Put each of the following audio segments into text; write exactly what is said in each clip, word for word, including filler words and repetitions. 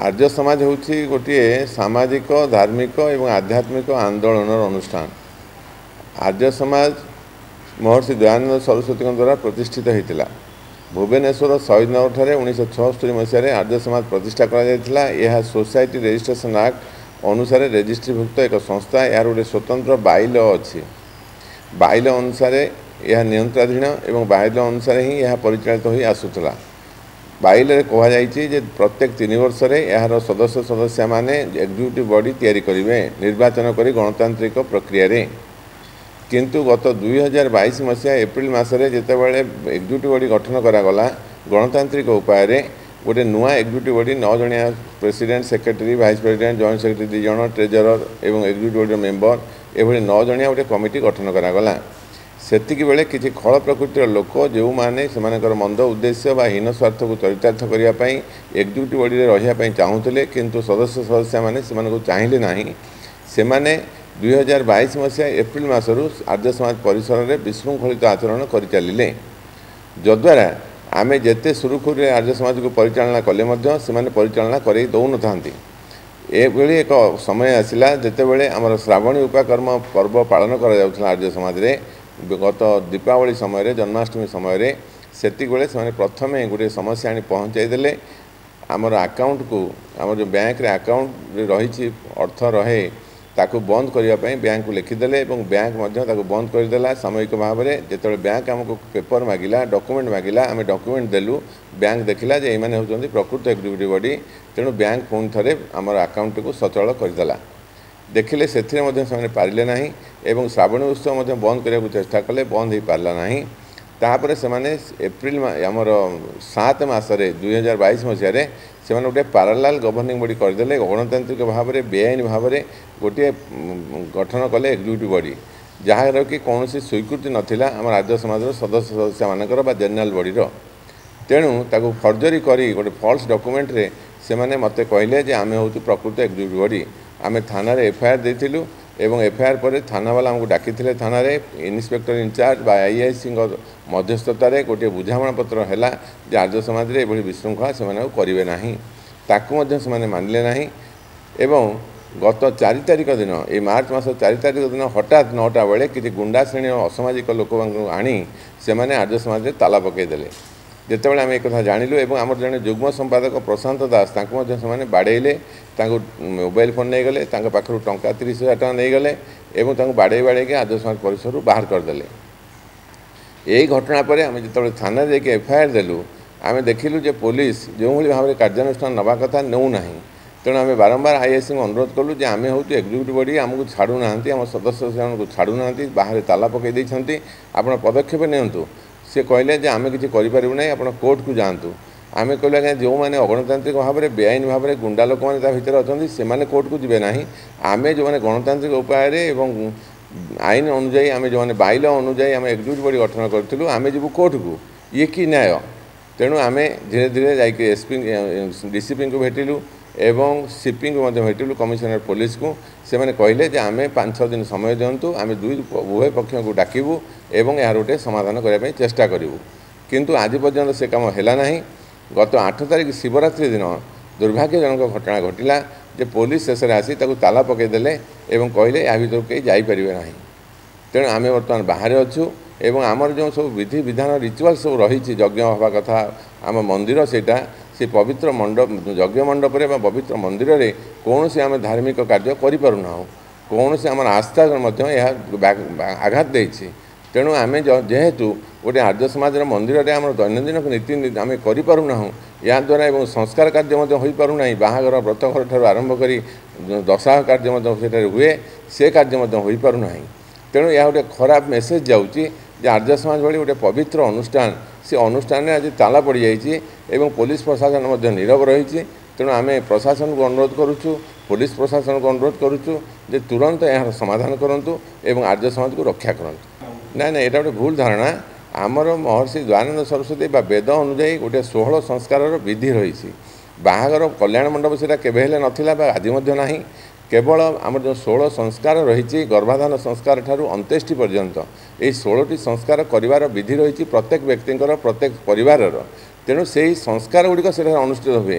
आर्य समाज हूँ गोटे सामाजिक धार्मिक और आध्यात्मिक आंदोलन अनुष्ठान। आर्य समाज महर्षि दयानंद सरस्वती द्वारा प्रतिष्ठित होता। भुवनेश्वर शहीदनगर ठारे उन्नीस छस्तरी मसीह आर्य समाज प्रतिष्ठा करा। सोसाइटी रजिस्ट्रेशन एक्ट अनुसार रेजिस्ट्रीभुक्त एक संस्था। यार गोटे स्वतंत्र बाइल अच्छी। बाइल अनुसार यह नियंत्रणाधीन और बाइल अनुसार ही यह परिचालित हो आसूला। बाइल कहुई प्रत्येक तीन वर्ष यार सदस्य सदस्य माने एग्जीक्यूटिव बॉडी तैयारी करेंगे निर्वाचन कर गणतांत्रिक प्रक्रिया रे। किंतु गत दुई हजार बैश मसीहा एप्रिल मसरे जितेबाला एग्जीक्यूटिव बॉडी गठन करागला गणतांत्रिक उपाय गोटे नुआ एग्जीक्यूटिव बॉडी नौ जणिया president secretary vice president joint secretary दुई जन ट्रेजरर और एग्जीक्यूटिव बॉडी मेंबर एभली नौ जणिया गोटे कमिटी गठन करागला। सेतिकी बेले किसी खल प्रकृतिर लोक जो माने सेमानकर मंद उद्देश्य बा हीन स्वार्थ को चरितार्थ करने एग्जीक्यूटिव बॉडी रे रहिया चाहूले किंतु सदस्य सदस्य माने सेमानकु चाहिए नहीं। सेमाने दुई हजार बैश मसीहा एप्रिल मसरू आर्य समाज परिसर में विशृंखलित आचरण कर चलिले। जद्वारा आमे जेते सुरुखुरे आर्य समाज को परिचालना कले मध्य सेमाने परिचालना करे दौन थांती। एभली एक समय आसिला जेतेबेले आमर श्रावणी उपाकर्म पर्व पालन करा जाउथला आर्य समाज रे। गत दीपावली समय जन्माष्टमी समय सेतिक बेले से प्रथम गोटे समस्या आनी पहुँचाई देले। आमर अकाउंट को आमर जो बैंक रे अकाउंट रही अर्थ रहे ताकू बंद करने बैंक को लिखिदेले और बैंक मध्य ताकू बंद करदेला सामयिक भाव में। जिते बैंक आमको पेपर मागिला डॉक्यूमेंट मागिला आम डॉक्यूमेंट देलु बैंक देखिला जे एमाने होचंदी प्रकृत एग्जीक्यूटिव बॉडी। तेणु बैंक पुणी थे आमर अकाउंट को सचल करदेला। देखिले से पारे ना एवं श्रावणी उत्सव बंद करने को चेष्टा कले बंद हो पारा ना। तापर से एप्रिल आमर सात मसरे दुई हजार बैश मसीह से गोटे पारालाल गवर्निंग बॉडी करदे गणतांत्रिक भाव में बेआईन भाव में गोटे गठन कले एग्जीक्यूटिव बॉडी जार कि कौन स्वीकृति नाला आम राज्य समाज सदस्य सदस्य मानकर बा जनरल बॉडी। तेणु ताकू फर्जरी करी गोटे फॉल्स डॉक्यूमेंट रे से माने मते कहले जे आमे होतु प्रकृत एग्जीक्यूटिव बॉडी। आमे थाना रे एफआईआर देथिलु एवं एफआईआर पर थाना वाला हमको डाकी थाना रे इन्स्पेक्टर इंचार्ज बा आईआईसी मध्यस्थतार गोटे बुझामणा पत्र है जे आर्य समाज रे एभली विशृंखला से करेंगे ना ताकू से मानिले ना। एवं गत चार तारिख दिन ये मार्च मास चार तारिख दिन हठात नौटा बेले किसी गुंडा श्रेणी असामाजिक लोक आनी से आर्य समाज ताला पकईदे। जितेबाला आम एक जानिलु एवं आम जड़े जुग्म संपादक प्रशांत दास से बाड़ेले मोबाइल फोन नहीं गले पाखर टंका तीस हजार टाँग नहीं गले और बाड़े बाड़े के आर्य समाज परिसर बाहर करदे। यही घटना पर आम जो थाना जाके एफआईआर देलु आम देखिलु जे पुलिस जो भाव में कार्यानुष्ठान नवा कथा नौ ना। तेणु आम बारंबार आईएससी अनुरोध कलु जे आम हूँ एग्जीक्यूटिव बॉडी आमको छाड़ू ना आम सदस्य को छाड़ू ना बाहर ताला पकई आप पदक्षेप नियंतु। सी कहले जे आम किसी करें आप कोर्ट को जातु। आम कहले क्या जो मैंने अगणतांत्रिक भाव में बेआईन भाव में गुंडा लोक मैंने भितर अच्छा से कोर्ट को जीवे ना। आम जो मैंने गणतांत्रिक उपाय एवं आईन अनुजाई आम जो मैंने बाइल अनुजाई आम एग्जीक्यूटिव बॉडी गठन करूँ आम जीव कोर्ट को ये कि न्याय। तेणु आम धीरे धीरे जाकि एसपी डीसीपी को भेटिलु एवं सीपी को भेटिलु कमिशनर पुलिस को। से मैंने कहले जे आम पाँच छः दिन समय दिंतु आम दुई उभय पक्ष को डाकबू एवं यार गोटे समाधान करने चेष्टा करूँ। किंतु आज पर्यंत से कम है ना। गत आठ तारिख शिवरात्रि दिन दुर्भाग्यजनक घटना घटला जे पुलिस शेष आसी ताला पकईदे और कहले या भर कहीं जापर ना। तेणु आम बर्तमान बाहर अच्छु एवं आमर जो सब विधि विधान रिचुआल सब रही यज्ञ हवा कथा आम मंदिर सेटा से पवित्र मंडप यज्ञ मंडप रे पवित्र मंदिर रे कौन से आम धार्मिक कार्य करूना कौन से आम आस्था आघात देछि। तेणु आम जेहेतु गोटे आर्य समाज मंदिर रे आम दैनंदिन नीति आम करूना या द्वारा एवं संस्कार कार्य हो पारना बाहागर व्रतघर ठार आरंभ कर दशाह कार्य हुए से कार्य हो पारना। तेणु यह गोटे खराब मेसेज जाऊँगी जे आर्य समाज भाई गोटे पवित्र अनुष्ठान से अनुष्ठान आज ताला पड़ जाइए एवं पुलिस प्रशासन नीरव रही। तेणु आम प्रशासन को अनुरोध करुचु पुलिस प्रशासन को अनुरोध करुचु जे तुरंत यार समाधान करूँ एवं आर्य समाज को रक्षा करूँ। ना ना यहाँ गोटे भूल धारणा आमर महर्षि दयानंद सरस्वती बा वेद अनुजाई गोटे षोहल संस्कार विधि रही। बाहागर कल्याण मंडप से केवे नाला आज ना केवल आम जो षोल संस्कार रही गर्भाधान संस्कार ठारू अंत्येष्टि पर्यंत ये षोलटी संस्कार करिवार विधि रही प्रत्येक व्यक्ति प्रत्येक परिवार। तेणु से संस्कार गुड़िक से अनुष्ठित हुए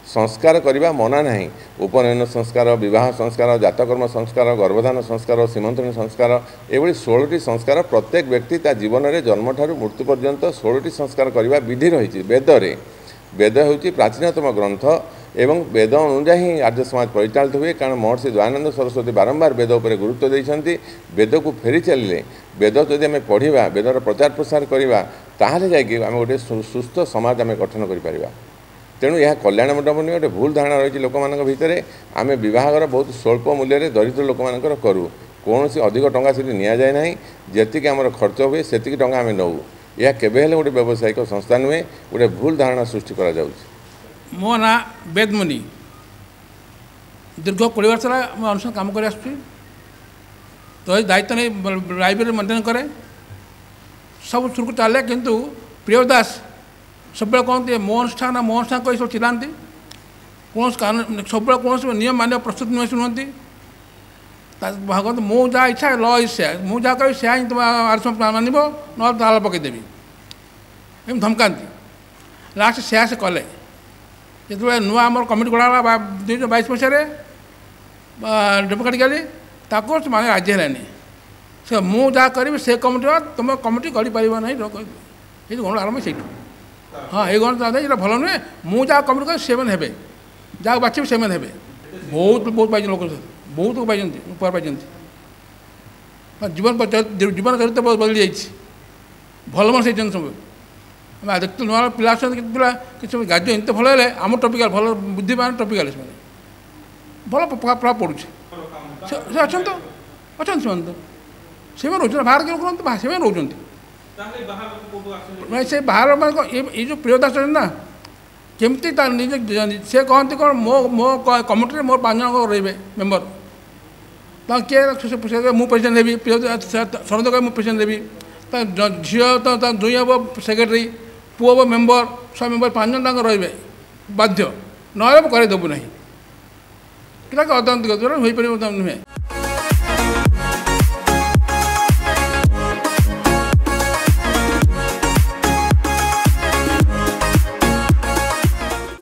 संस्कार करने मना नहीं। उपनयन संस्कार, विवाह संस्कार, जातकर्म संस्कार, गर्भधान संस्कार, सीमंत्रण संस्कार, एभली षोलटी संस्कार प्रत्येक व्यक्ति ता जीवन में जन्म ठारू मृत्यु पर्यंत षोलटी संस्कार करने विधि रही। वेदरे वेद हूँ प्राचीनतम ग्रंथ एवं वेद अनुजाई ही आर्य समाज परिचालित हुए। कारण महर्षि दयानंद सरस्वती बारंबार वेद उपर गुरुत्व देते। वेद को फेरी चलिए वेद जदि आम पढ़ा वेदर प्रचार प्रसार करवा ताहले जाकि आम गोटे सुस्थ समाज आम गठन कर। तेणु यह कल्याण मंडप नहीं गोटे भूल धारणा रही लोक मान भितर। आम बहर बहुत स्वल्प मूल्य दरिद्र लोक मान करूँ कौन सी अधिक टंका से नि जाए ना जी आम खर्च हुए से टंका आम नौ। यह केवे गोटे व्यावसायिक संस्था नुहे गोटे भूल धारणा सृष्टि करा जाउछि। मो ना वेदमुनि दीर्घ कोड़े वर्ष मैं अनुष्ठान काम कर तो दायित्व नहीं लाइब्रेरी मेन्टेन करे सब सुरु चले किंतु प्रियदास सब कहते मो अनुष्ठान मो अनुष्ठान कही सब चिल्लाती कौन सब कौन नियम मान प्रस्तुत नुहे शुणुंती भागवत मो जहाँ इच्छा ल इच्छा मु जहाँ कह से तुम आर्स मान ना ताल पकईदेवी एम धमकाती लास्ट से से कले जो नुआ आम कमिटी गढ़ा दुई हजार बैश मसीह डेमोक्रेटिकली ताको माने राजी है से मु जहाँ करी से कमिटी तुम कमिटी कर पार ना ये गण आरम्भ से हाँ ये गण ये भल नुहे मु जहाँ कमिटी कर से मैंने जहाँ बाछे से मैंने बहुत बहुत पाई लोक बहुत लोग पाई उपहार पाई जीवन जीवन चरित्र बहुत बदली जाइए भल मन से सब देखते नुआ पिला पिला किसी गाज एत भल है आम टपिकाल भल बुद्धिमान टपिकाल से भल प्रभाव पड़ू से अच्छा तो अच्छा से से रोच बाहर के लोग से रोच से बाहर ये जो प्रियदास ना केमती निजे से कहते कौन मो मो कमिटी मोर पाँच जन रे मेम्बर किए मु प्रेसिडेंट देवी शरद कह मुझे प्रेसिडेंट देवी झील तो दुई हम सेक्रेटरी पुओ हम मेम्बर सब मेम्बर पाँच जन तक रे बाध्य ना करदेबू ना कि अदालत हो पार नुहे